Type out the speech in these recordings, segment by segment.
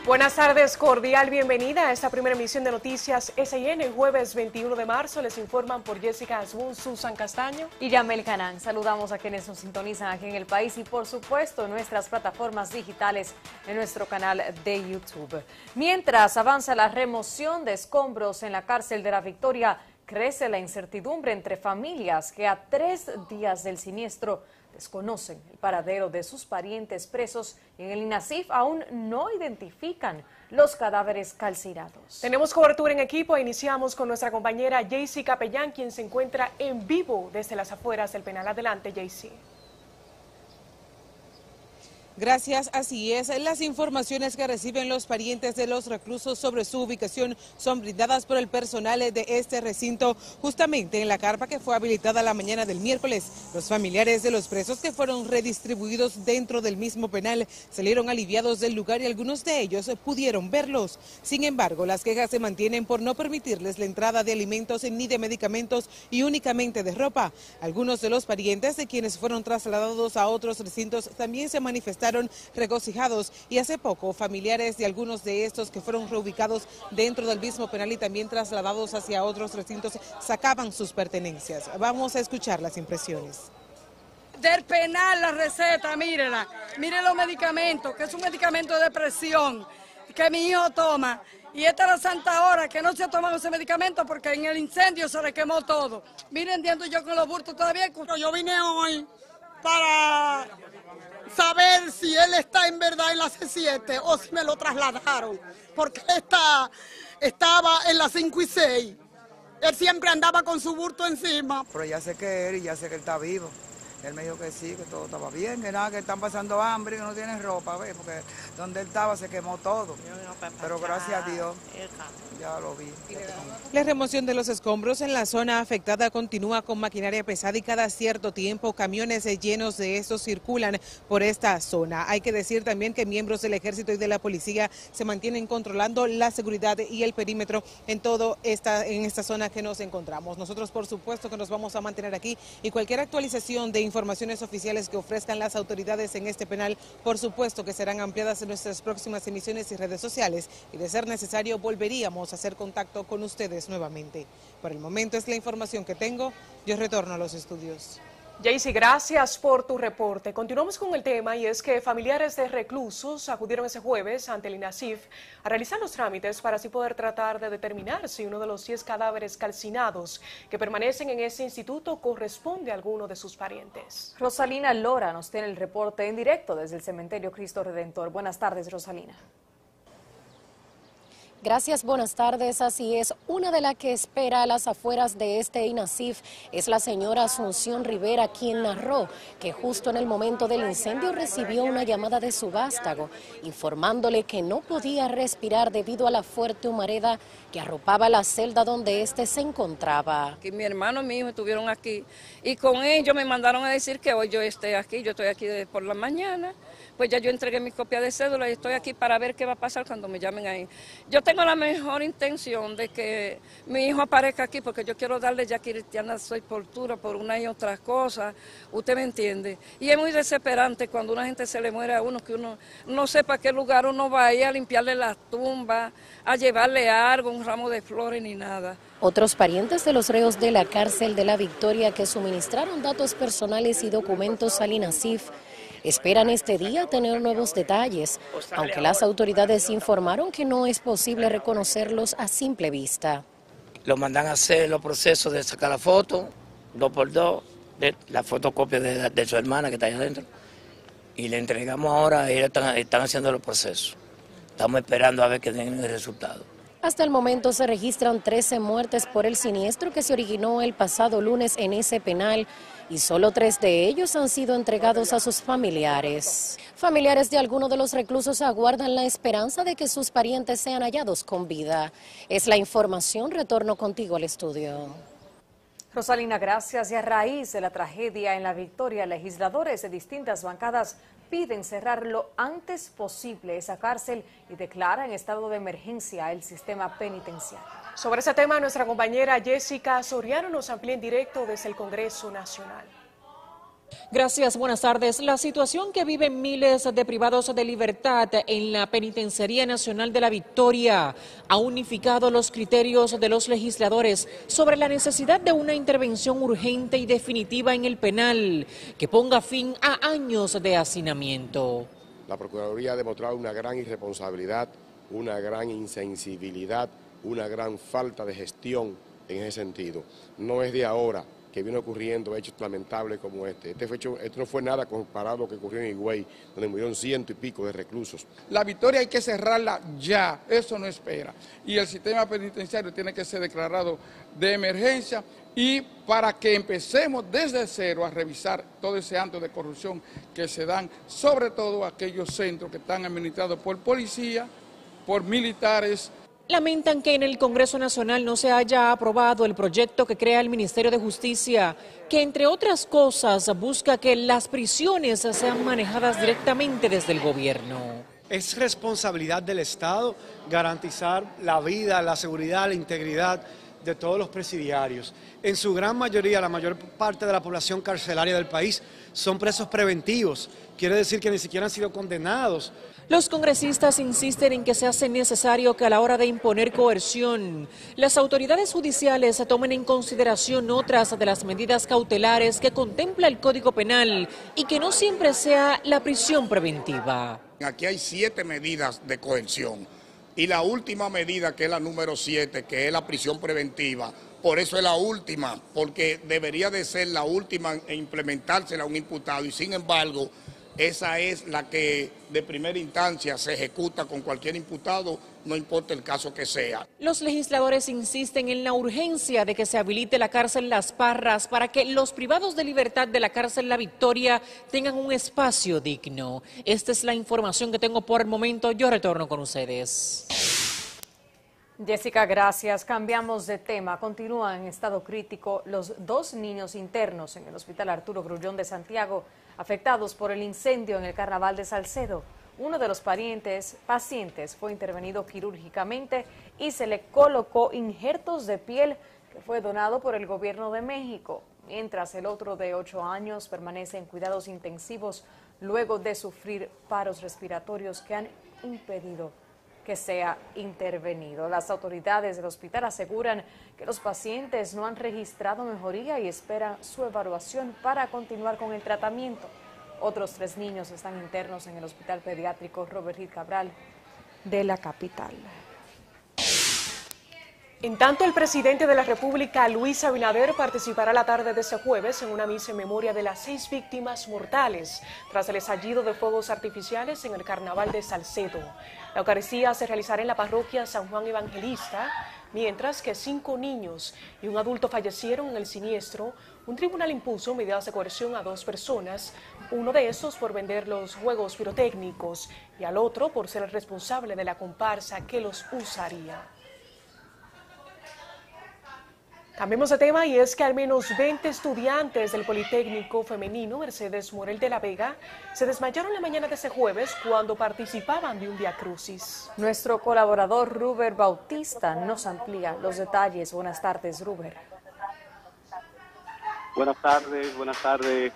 Buenas tardes, cordial bienvenida a esta primera emisión de Noticias SIN, el jueves 21 de marzo. Les informan por Jessica Asbun, Susan Castaño y Yamel Canán. Saludamos a quienes nos sintonizan aquí en el país y por supuesto en nuestras plataformas digitales en nuestro canal de YouTube. Mientras avanza la remoción de escombros en la cárcel de La Victoria, crece la incertidumbre entre familias que a 3 días del siniestro desconocen el paradero de sus parientes presos y en el INASIF aún no identifican los cadáveres calcinados. Tenemos cobertura en equipo e iniciamos con nuestra compañera Jaycee Capellán, quien se encuentra en vivo desde las afueras del penal. Adelante, Jaycee. Gracias, así es. Las informaciones que reciben los parientes de los reclusos sobre su ubicación son brindadas por el personal de este recinto, justamente en la carpa que fue habilitada la mañana del miércoles. Los familiares de los presos que fueron redistribuidos dentro del mismo penal salieron aliviados del lugar y algunos de ellos pudieron verlos. Sin embargo, las quejas se mantienen por no permitirles la entrada de alimentos ni de medicamentos y únicamente de ropa. Algunos de los parientes de quienes fueron trasladados a otros recintos también se manifestaron regocijados y hace poco familiares de algunos de estos que fueron reubicados dentro del mismo penal y también trasladados hacia otros recintos sacaban sus pertenencias. Vamos a escuchar las impresiones. Del penal la receta, mírela, mire los medicamentos, que es un medicamento de depresión que mi hijo toma. Y esta es la santa hora que no se ha tomado ese medicamento porque en el incendio se le quemó todo. Miren, entiendo yo con los bultos todavía. Yo vine hoy para saber si él está en verdad en la C7 o si me lo trasladaron, porque él estaba en la 5 y 6. Él siempre andaba con su bulto encima. Pero ya sé que él y ya sé que él está vivo. Él me dijo que sí, que todo estaba bien, que nada, que están pasando hambre, que no tienen ropa, ¿ves? Porque donde él estaba se quemó todo. Pero gracias a Dios, ya lo vi. La remoción de los escombros en la zona afectada continúa con maquinaria pesada y cada cierto tiempo camiones llenos de estos circulan por esta zona. Hay que decir también que miembros del ejército y de la policía se mantienen controlando la seguridad y el perímetro en esta zona que nos encontramos. Nosotros por supuesto que nos vamos a mantener aquí y cualquier actualización de informaciones oficiales que ofrezcan las autoridades en este penal, por supuesto que serán ampliadas en nuestras próximas emisiones y redes sociales y de ser necesario volveríamos a hacer contacto con ustedes nuevamente. Por el momento es la información que tengo, yo retorno a los estudios. Jaycee, gracias por tu reporte. Continuamos con el tema y es que familiares de reclusos acudieron ese jueves ante el INASIF a realizar los trámites para así poder tratar de determinar si uno de los 10 cadáveres calcinados que permanecen en ese instituto corresponde a alguno de sus parientes. Rosalina Lora nos tiene el reporte en directo desde el cementerio Cristo Redentor. Buenas tardes, Rosalina. Gracias, buenas tardes. Así es, una de las que espera a las afueras de este INASIF es la señora Asunción Rivera, quien narró que justo en el momento del incendio recibió una llamada de su vástago, informándole que no podía respirar debido a la fuerte humareda que arropaba la celda donde éste se encontraba. Que mi hermano y mi hijo estuvieron aquí y con ellos me mandaron a decir que hoy yo esté aquí, yo estoy aquí por la mañana. Pues ya yo entregué mi copia de cédula y estoy aquí para ver qué va a pasar cuando me llamen ahí. Yo tengo la mejor intención de que mi hijo aparezca aquí porque yo quiero darle ya cristiana sepultura por una y otras cosas, usted me entiende. Y es muy desesperante cuando una gente se le muere a uno, que uno no sepa a qué lugar uno va a ir a limpiarle las tumbas, a llevarle algo, un ramo de flores ni nada. Otros parientes de los reos de la cárcel de La Victoria que suministraron datos personales y documentos al INASIF esperan este día tener nuevos detalles, aunque las autoridades informaron que no es posible reconocerlos a simple vista. Lo mandan a hacer los procesos de sacar la foto, 2x2, de la fotocopia de su hermana que está allá adentro, y le entregamos ahora, ellos están haciendo los procesos. Estamos esperando a ver que den el resultado. Hasta el momento se registran 13 muertes por el siniestro que se originó el pasado lunes en ese penal y solo 3 de ellos han sido entregados a sus familiares. Familiares de algunos de los reclusos aguardan la esperanza de que sus parientes sean hallados con vida. Es la información, retorno contigo al estudio. Rosalina, gracias. Y a raíz de la tragedia en La Victoria, legisladores de distintas bancadas piden cerrar lo antes posible esa cárcel y declaran en estado de emergencia el sistema penitenciario. Sobre ese tema, nuestra compañera Jessica Soriano nos amplía en directo desde el Congreso Nacional. Gracias, buenas tardes. La situación que viven miles de privados de libertad en la Penitenciaría Nacional de la Victoria ha unificado los criterios de los legisladores sobre la necesidad de una intervención urgente y definitiva en el penal que ponga fin a años de hacinamiento. La Procuraduría ha demostrado una gran irresponsabilidad, una gran insensibilidad, una gran falta de gestión en ese sentido. No es de ahora que viene ocurriendo hechos lamentables como este. Esto no fue nada comparado a lo que ocurrió en Higüey, donde murieron 100 y pico de reclusos. La Victoria hay que cerrarla ya, eso no espera. Y el sistema penitenciario tiene que ser declarado de emergencia y para que empecemos desde cero a revisar todo ese acto de corrupción que se dan, sobre todo aquellos centros que están administrados por policía, por militares. Lamentan que en el Congreso Nacional no se haya aprobado el proyecto que crea el Ministerio de Justicia, que entre otras cosas busca que las prisiones sean manejadas directamente desde el gobierno. Es responsabilidad del Estado garantizar la vida, la seguridad, la integridad de todos los presidiarios. En su gran mayoría, la mayor parte de la población carcelaria del país son presos preventivos. Quiere decir que ni siquiera han sido condenados. Los congresistas insisten en que se hace necesario que a la hora de imponer coerción, las autoridades judiciales tomen en consideración otras de las medidas cautelares que contempla el Código Penal y que no siempre sea la prisión preventiva. Aquí hay 7 medidas de coerción y la última medida, que es la número 7, que es la prisión preventiva, por eso es la última, porque debería de ser la última en implementársela a un imputado y sin embargo esa es la que de primera instancia se ejecuta con cualquier imputado, no importa el caso que sea. Los legisladores insisten en la urgencia de que se habilite la cárcel Las Parras para que los privados de libertad de la cárcel La Victoria tengan un espacio digno. Esta es la información que tengo por el momento. Yo retorno con ustedes. Jessica, gracias. Cambiamos de tema. Continúan en estado crítico los 2 niños internos en el Hospital Arturo Grullón de Santiago, afectados por el incendio en el Carnaval de Salcedo. Uno de los pacientes fue intervenido quirúrgicamente y se le colocó injertos de piel que fue donado por el gobierno de México, mientras el otro de 8 años permanece en cuidados intensivos luego de sufrir paros respiratorios que han impedido que sea intervenido. Las autoridades del hospital aseguran que los pacientes no han registrado mejoría y esperan su evaluación para continuar con el tratamiento. Otros 3 niños están internos en el Hospital Pediátrico Robert Gil Cabral de la capital. En tanto, el presidente de la República, Luis Abinader, participará la tarde de este jueves en una misa en memoria de las 6 víctimas mortales tras el estallido de fuegos artificiales en el Carnaval de Salcedo. La Eucaristía se realizará en la parroquia San Juan Evangelista, mientras que 5 niños y un adulto fallecieron en el siniestro. Un tribunal impuso medidas de coerción a 2 personas, uno de estos por vender los juegos pirotécnicos y al otro por ser el responsable de la comparsa que los usaría. Cambiemos de tema y es que al menos 20 estudiantes del Politécnico Femenino Mercedes Morel de la Vega se desmayaron la mañana de este jueves cuando participaban de un viacrucis. Nuestro colaborador Ruber Bautista nos amplía los detalles. Buenas tardes, Ruber. Buenas tardes.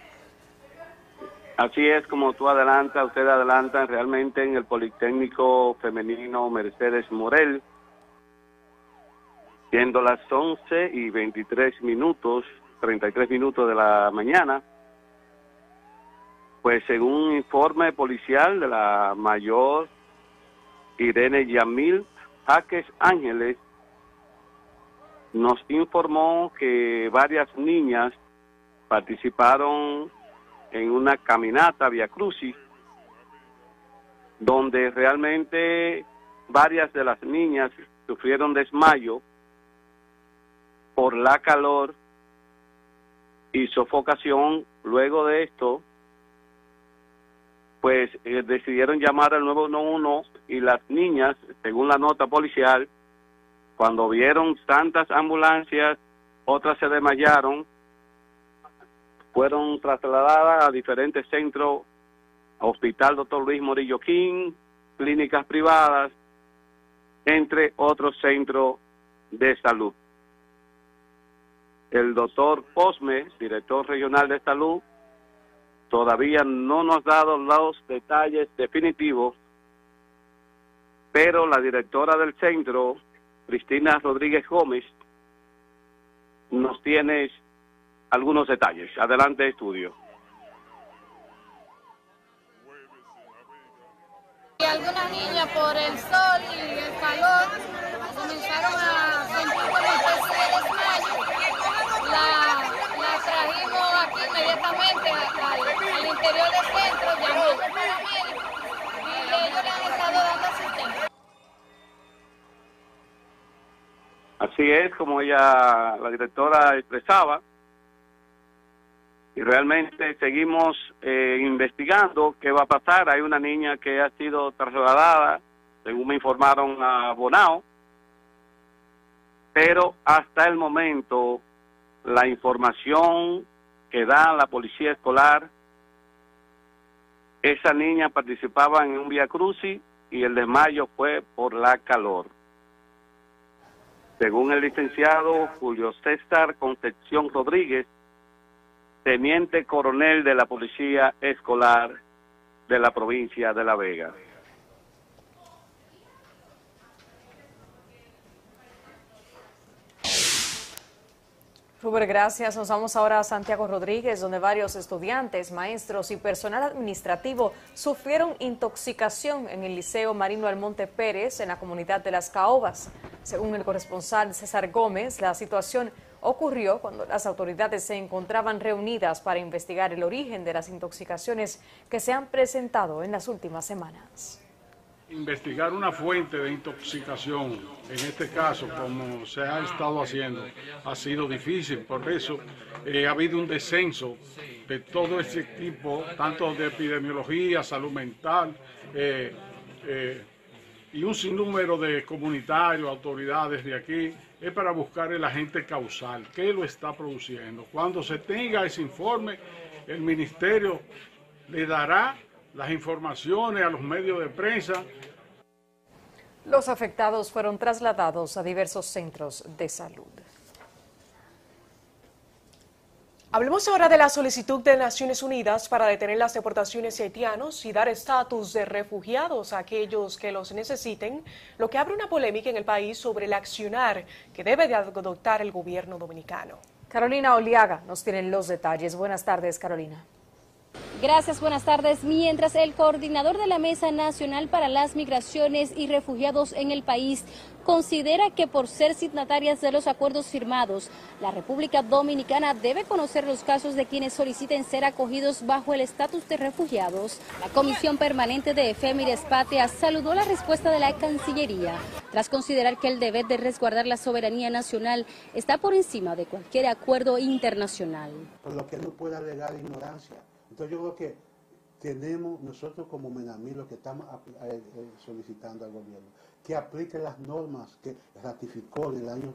Así es como ustedes adelantan realmente en el Politécnico Femenino Mercedes Morel. Siendo las 11:23 minutos, 33 minutos de la mañana, pues según un informe policial de la mayor Irene Yamil Jaques Ángeles, nos informó que varias niñas participaron en una caminata vía crucis, donde realmente varias de las niñas sufrieron desmayo por la calor y sofocación. Luego de esto, pues decidieron llamar al 911 y las niñas, según la nota policial, cuando vieron tantas ambulancias, otras se desmayaron, fueron trasladadas a diferentes centros, Hospital Dr. Luis Morillo King, clínicas privadas, entre otros centros de salud. El doctor Posme, director regional de salud, todavía no nos ha dado los detalles definitivos, pero la directora del centro, Cristina Rodríguez Gómez, nos tiene algunos detalles. Adelante, estudio. Y algunas niñas por el sol y el calor comenzaron a sentir como especie de desmayo. La trajimos aquí inmediatamente al interior del centro, llamando a paramédicos y ellos le han estado dando asistencia. Así es, como ella, la directora, expresaba, y realmente seguimos investigando qué va a pasar. Hay una niña que ha sido trasladada, según me informaron, a Bonao, pero hasta el momento la información que da la policía escolar, esa niña participaba en un vía crucis y el desmayo fue por la calor. Según el licenciado Julio César Concepción Rodríguez, teniente coronel de la Policía Escolar de la provincia de La Vega. Ruber, gracias. Nos vamos ahora a Santiago Rodríguez, donde varios estudiantes, maestros y personal administrativo sufrieron intoxicación en el Liceo Marino Almonte Pérez, en la comunidad de Las Caobas. Según el corresponsal César Gómez, la situación ocurrió cuando las autoridades se encontraban reunidas para investigar el origen de las intoxicaciones que se han presentado en las últimas semanas. Investigar una fuente de intoxicación, en este caso, como se ha estado haciendo, ha sido difícil. Por eso ha habido un descenso de todo este tipo, tanto de epidemiología, salud mental, y un sinnúmero de comunitarios, autoridades de aquí, es para buscar el agente causal, qué lo está produciendo. Cuando se tenga ese informe, el ministerio le dará las informaciones a los medios de prensa. Los afectados fueron trasladados a diversos centros de salud. Hablemos ahora de la solicitud de Naciones Unidas para detener las deportaciones de haitianos y dar estatus de refugiados a aquellos que los necesiten, lo que abre una polémica en el país sobre el accionar que debe de adoptar el gobierno dominicano. Carolina Oliaga nos tiene los detalles. Buenas tardes, Carolina. Gracias, buenas tardes. Mientras el coordinador de la Mesa Nacional para las Migraciones y Refugiados en el país considera que por ser signatarias de los acuerdos firmados, la República Dominicana debe conocer los casos de quienes soliciten ser acogidos bajo el estatus de refugiados, la Comisión Permanente de Efémides Patrias saludó la respuesta de la Cancillería, tras considerar que el deber de resguardar la soberanía nacional está por encima de cualquier acuerdo internacional. Por lo que no puede alegar ignorancia. Entonces yo creo que tenemos nosotros como MENAMI lo que estamos solicitando al gobierno, que aplique las normas que ratificó en el año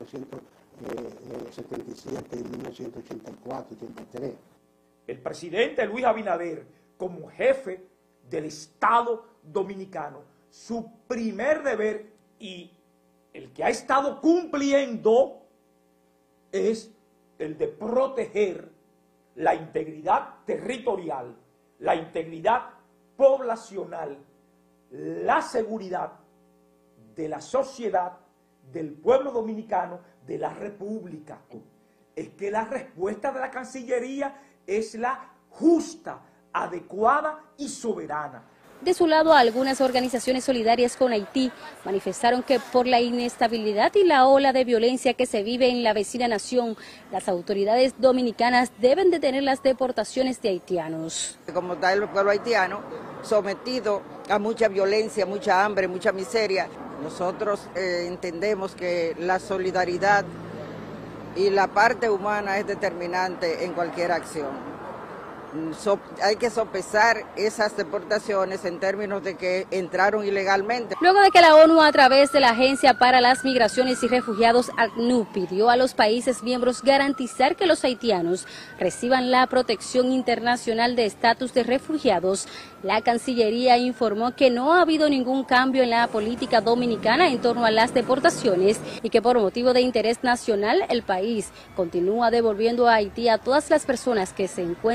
1977 y 1984, 83. El presidente Luis Abinader, como jefe del Estado dominicano, su primer deber y el que ha estado cumpliendo es el de proteger la integridad territorial, la integridad poblacional, la seguridad de la sociedad, del pueblo dominicano, de la República. Es que la respuesta de la Cancillería es la justa, adecuada y soberana. De su lado, algunas organizaciones solidarias con Haití manifestaron que por la inestabilidad y la ola de violencia que se vive en la vecina nación, las autoridades dominicanas deben detener las deportaciones de haitianos. Como está el pueblo haitiano sometido a mucha violencia, mucha hambre, mucha miseria, nosotros entendemos que la solidaridad y la parte humana es determinante en cualquier acción. Hay que sopesar esas deportaciones en términos de que entraron ilegalmente. Luego de que la ONU, a través de la Agencia para las Migraciones y Refugiados, ACNUR, pidió a los países miembros garantizar que los haitianos reciban la protección internacional de estatus de refugiados, la Cancillería informó que no ha habido ningún cambio en la política dominicana en torno a las deportaciones y que por motivo de interés nacional el país continúa devolviendo a Haití a todas las personas que se encuentren en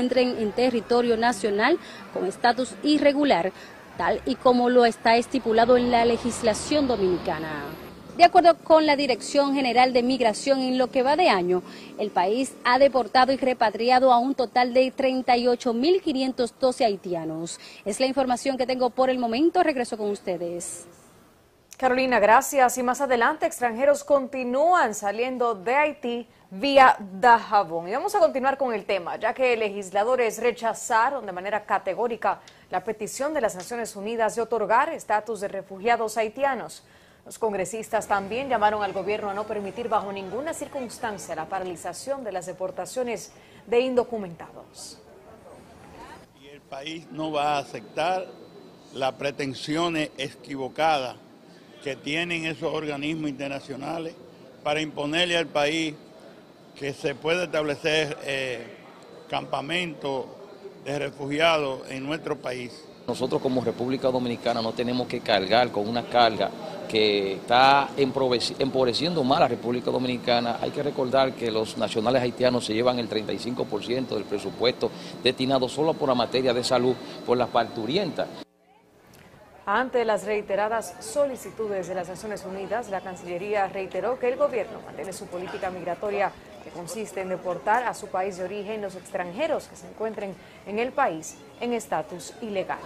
en territorio nacional con estatus irregular, tal y como lo está estipulado en la legislación dominicana. De acuerdo con la Dirección General de Migración, en lo que va de año, el país ha deportado y repatriado a un total de 38.512 haitianos. Es la información que tengo por el momento. Regreso con ustedes. Carolina, gracias. Y más adelante, extranjeros continúan saliendo de Haití vía Dajabón. Y vamos a continuar con el tema, ya que legisladores rechazaron de manera categórica la petición de las Naciones Unidas de otorgar estatus de refugiados haitianos. Los congresistas también llamaron al gobierno a no permitir bajo ninguna circunstancia la paralización de las deportaciones de indocumentados. Y el país no va a aceptar las pretensiones equivocadas que tienen esos organismos internacionales para imponerle al país que se puede establecer campamentos de refugiados en nuestro país. Nosotros como República Dominicana no tenemos que cargar con una carga que está empobreciendo más a la República Dominicana. Hay que recordar que los nacionales haitianos se llevan el 35% del presupuesto destinado solo por la materia de salud por las parturientas. Ante las reiteradas solicitudes de las Naciones Unidas, la Cancillería reiteró que el gobierno mantiene su política migratoria que consiste en deportar a su país de origen los extranjeros que se encuentren en el país en estatus ilegal.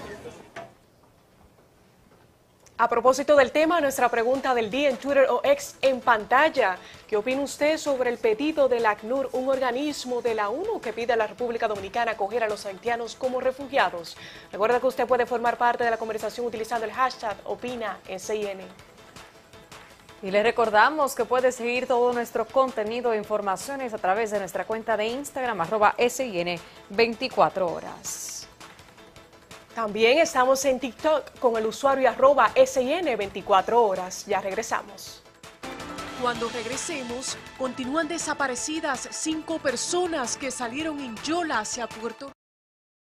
A propósito del tema, nuestra pregunta del día en Twitter o X en pantalla. ¿Qué opina usted sobre el pedido del ACNUR, un organismo de la ONU que pide a la República Dominicana acoger a los haitianos como refugiados? Recuerda que usted puede formar parte de la conversación utilizando el hashtag OpinaSIN. Y le recordamos que puede seguir todo nuestro contenido e informaciones a través de nuestra cuenta de Instagram, @SIN24horas. También estamos en TikTok con el usuario @SIN24horas. Ya regresamos. Cuando regresemos, continúan desaparecidas 5 personas que salieron en Yola hacia Puerto